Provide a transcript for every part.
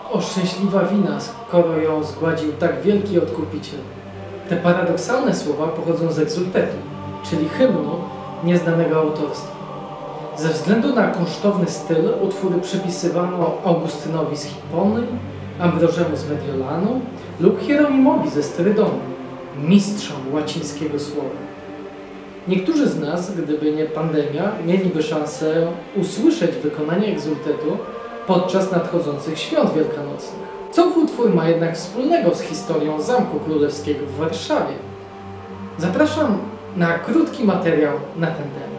O szczęśliwa wina, skoro ją zgładził tak wielki odkupiciel. Te paradoksalne słowa pochodzą z egzultetu, czyli hymnu nieznanego autorstwa. Ze względu na kunsztowny styl utwór przypisywano Augustynowi z Hippony, Ambrożemu z Mediolanu lub Hieronimowi ze Strydonu, mistrzom łacińskiego słowa. Niektórzy z nas, gdyby nie pandemia, mieliby szansę usłyszeć wykonanie egzultetu podczas nadchodzących świąt wielkanocnych. Co utwór ma jednak wspólnego z historią Zamku Królewskiego w Warszawie? Zapraszam na krótki materiał na ten temat.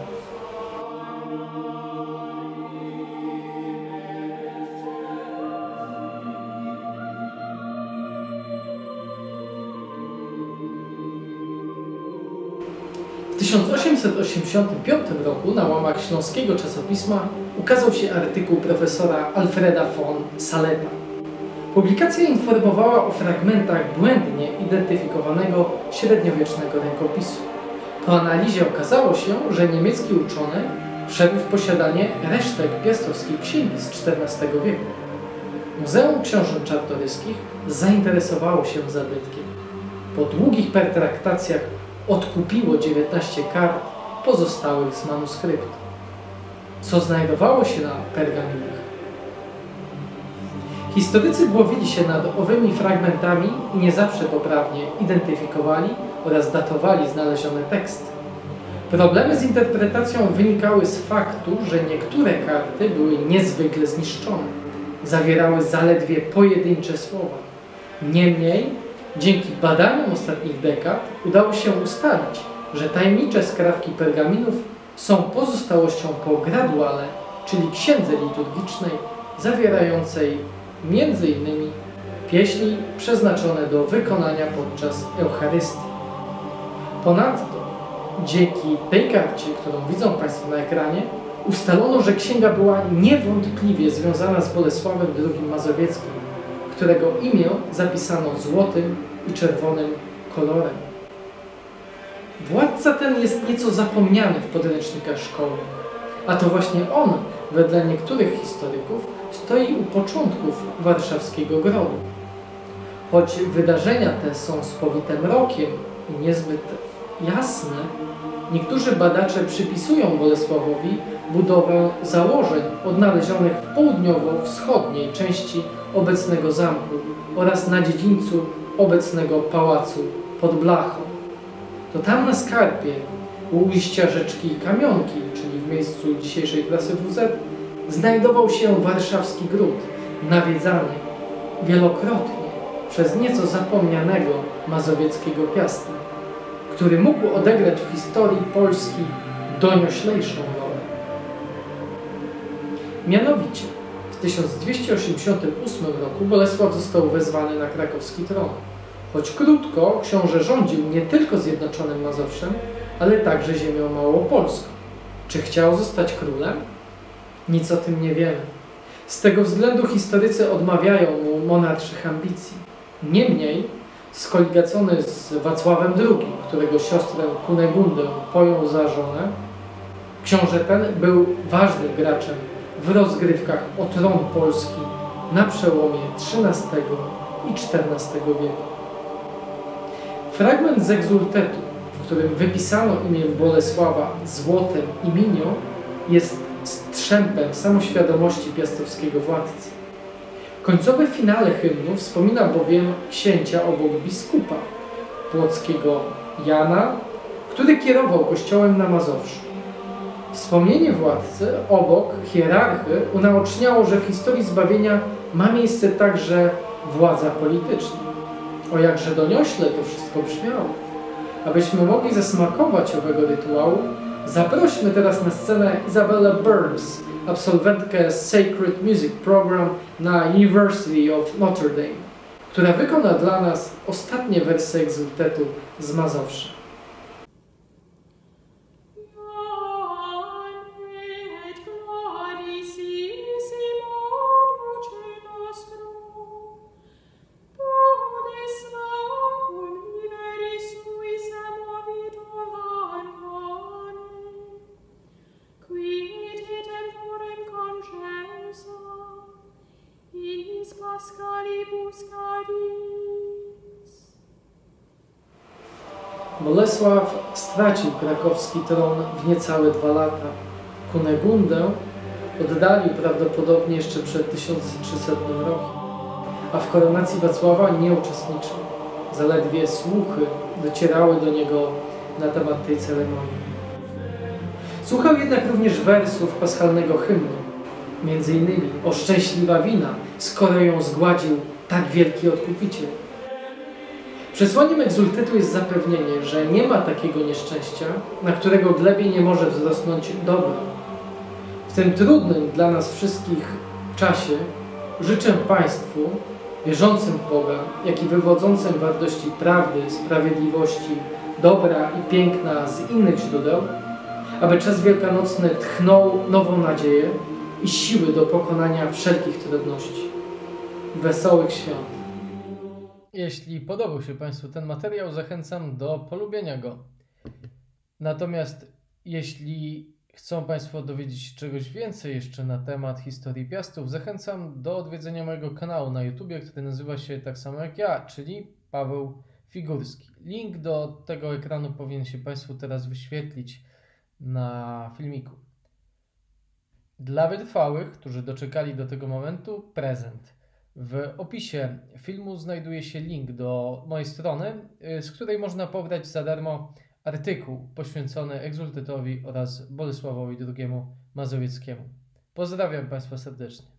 W 1885 roku na łamach śląskiego czasopisma ukazał się artykuł profesora Alfreda von Saleta. Publikacja informowała o fragmentach błędnie identyfikowanego średniowiecznego rękopisu. Po analizie okazało się, że niemiecki uczony wszedł w posiadanie resztek piastowskiej księgi z XIV wieku. Muzeum Książąt Czartoryskich zainteresowało się zabytkiem. Po długich pertraktacjach odkupiło 19 kart pozostałych z manuskryptu. Co znajdowało się na pergaminach? Historycy głowili się nad owymi fragmentami i nie zawsze poprawnie identyfikowali oraz datowali znalezione teksty. Problemy z interpretacją wynikały z faktu, że niektóre karty były niezwykle zniszczone. Zawierały zaledwie pojedyncze słowa. Niemniej, dzięki badaniom ostatnich dekad udało się ustalić, że tajemnicze skrawki pergaminów są pozostałością po graduale, czyli księdze liturgicznej zawierającej m.in. pieśni przeznaczone do wykonania podczas Eucharystii. Ponadto, dzięki tej karcie, którą widzą Państwo na ekranie, ustalono, że księga była niewątpliwie związana z Bolesławem II Mazowieckim, którego imię zapisano złotym i czerwonym kolorem. Władca ten jest nieco zapomniany w podręcznikach szkolnych, a to właśnie on, wedle niektórych historyków, stoi u początków warszawskiego grodu. Choć wydarzenia te są spowite mrokiem i niezbyt jasne, niektórzy badacze przypisują Bolesławowi budowę założeń odnalezionych w południowo-wschodniej części obecnego zamku oraz na dziedzińcu obecnego pałacu pod Blachą. To tam na skarpie, u ujścia rzeczki Kamionki, czyli w miejscu dzisiejszej trasy WZ, znajdował się warszawski gród, nawiedzany wielokrotnie przez nieco zapomnianego mazowieckiego piasta, który mógł odegrać w historii Polski donioślejszą rolę. Mianowicie w 1288 roku Bolesław został wezwany na krakowski tron. Choć krótko, książę rządził nie tylko Zjednoczonym Mazowszem, ale także ziemią małopolską. Czy chciał zostać królem? Nic o tym nie wiemy. Z tego względu historycy odmawiają mu monarszych ambicji. Niemniej, skoligacony z Wacławem II, którego siostrę Kunegundę pojął za żonę, książę ten był ważnym graczem w rozgrywkach o tron Polski na przełomie XIII i XIV wieku. Fragment z egzultetu, w którym wypisano imię Bolesława złotem i minią, jest strzępem samoświadomości piastowskiego władcy. Końcowe finale hymnu wspomina bowiem księcia obok biskupa płockiego Jana, który kierował kościołem na Mazowszu. Wspomnienie władcy obok hierarchy unaoczniało, że w historii zbawienia ma miejsce także władza polityczna. O jakże doniośle to wszystko brzmiało. Abyśmy mogli zasmakować owego rytuału, zaprośmy teraz na scenę Isabella Burns, absolwentkę Sacred Music Program na University of Notre Dame, która wykona dla nas ostatnie wersy egzultetu z Mazowsza. Is pascalibus caris. Bolesław stracił krakowski tron w niecałe 2 lata. Kunegundę oddalił prawdopodobnie jeszcze przed 1300 rokiem, a w koronacji Wacława nie uczestniczył. Zaledwie słuchy docierały do niego na temat tej ceremonii. Słuchał jednak również wersów paschalnego hymnu, między innymi o szczęśliwa wina, skoro ją zgładził tak wielki odkupiciel. Przesłaniem egzultytu jest zapewnienie, że nie ma takiego nieszczęścia, na którego glebie nie może wzrosnąć dobro. W tym trudnym dla nas wszystkich czasie życzę Państwu, wierzącym w Boga, jak i wywodzącym wartości prawdy, sprawiedliwości, dobra i piękna z innych źródeł, aby czas wielkanocny tchnął nową nadzieję i siły do pokonania wszelkich trudności. Wesołych świąt! Jeśli podobał się Państwu ten materiał, zachęcam do polubienia go. Natomiast jeśli chcą Państwo dowiedzieć się czegoś więcej jeszcze na temat historii Piastów, zachęcam do odwiedzenia mojego kanału na YouTubie, który nazywa się tak samo jak ja, czyli Paweł Figurski. Link do tego ekranu powinien się Państwu teraz wyświetlić na filmiku. Dla wytrwałych, którzy doczekali do tego momentu, prezent. W opisie filmu znajduje się link do mojej strony, z której można pobrać za darmo artykuł poświęcony Egzultytowi oraz Bolesławowi II Mazowieckiemu. Pozdrawiam Państwa serdecznie.